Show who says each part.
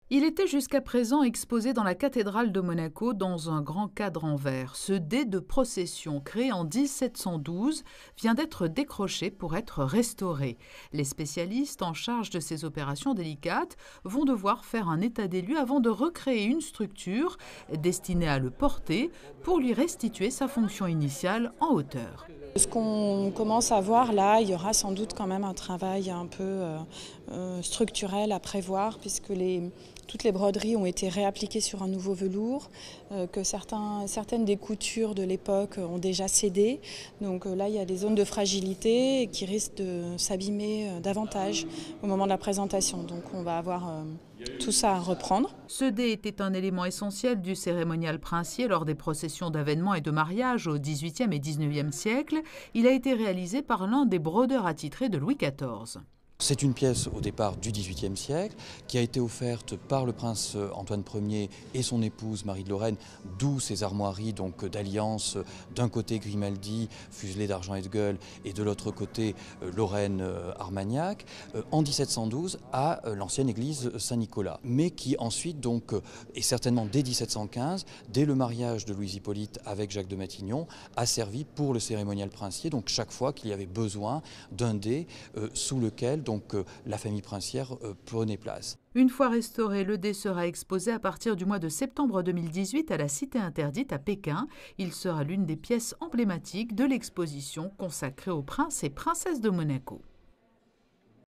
Speaker 1: Il était jusqu'à présent exposé dans la cathédrale de Monaco dans un grand cadre en verre. Ce dé de procession, créé en 1712, vient d'être décroché pour être restauré. Les spécialistes en charge de ces opérations délicates vont devoir faire un état des lieux avant de recréer une structure destinée à le porter pour lui restituer sa fonction initiale en hauteur.
Speaker 2: Ce qu'on commence à voir là, il y aura sans doute quand même un travail un peu structurel à prévoir puisque toutes les broderies ont été réappliquées sur un nouveau velours, que certaines des coutures de l'époque ont déjà cédé. Donc là, il y a des zones de fragilité qui risquent de s'abîmer davantage au moment de la présentation. Donc on va avoir tout ça à reprendre.
Speaker 1: Ce dé était un élément essentiel du cérémonial princier lors des processions d'avènement et de mariage au XVIIIe et XIXe siècle. Il a été réalisé par l'un des brodeurs attitrés de Louis XIV.
Speaker 3: C'est une pièce au départ du XVIIIe siècle qui a été offerte par le prince Antoine Ier et son épouse Marie de Lorraine, d'où ces armoiries donc d'alliance, d'un côté Grimaldi, fuselé d'argent et de gueules, et de l'autre côté Lorraine Armagnac, en 1712 à l'ancienne église Saint-Nicolas. Mais qui ensuite donc, et certainement dès 1715, dès le mariage de Louise Hippolyte avec Jacques de Matignon, a servi pour le cérémonial princier, donc chaque fois qu'il y avait besoin d'un dé sous lequel la famille princière prenait place.
Speaker 1: Une fois restauré, le dé sera exposé à partir du mois de septembre 2018 à la Cité interdite à Pékin. Il sera l'une des pièces emblématiques de l'exposition consacrée aux princes et princesses de Monaco.